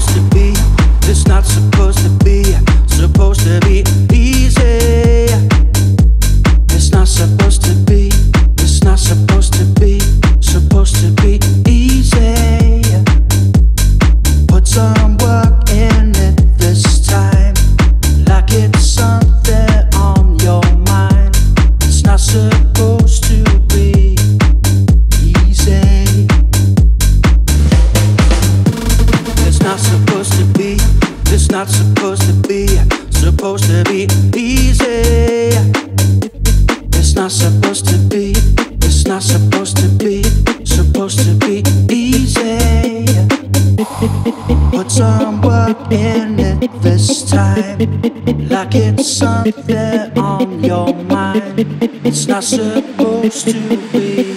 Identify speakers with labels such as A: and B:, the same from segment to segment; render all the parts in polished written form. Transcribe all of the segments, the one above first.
A: to be. It's not supposed to be. Supposed to be easy. It's not supposed to be. It's not supposed to be. Supposed to be easy. Put some work in it this time, like it's something on your mind. It's not supposed to be easy. It's not supposed to be. It's not supposed to be. Supposed to be easy. It's not supposed to be. It's not supposed to be. Supposed to be easy. Put some work in it this time, like it's something on your mind. It's not supposed to be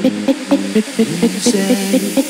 A: easy.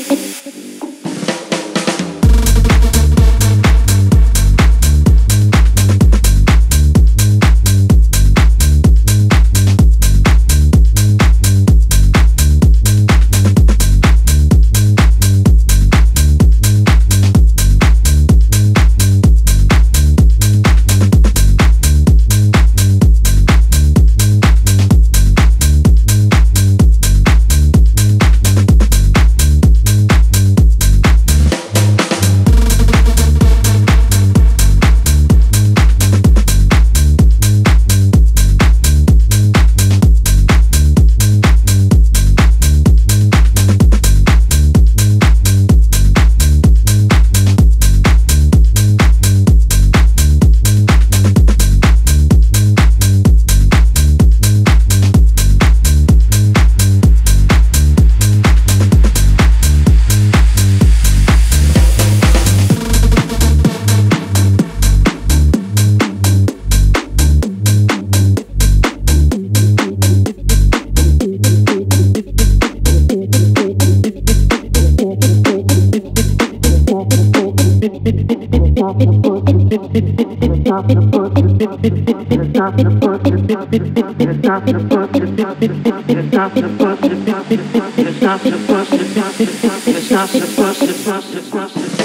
A: It's not supposed to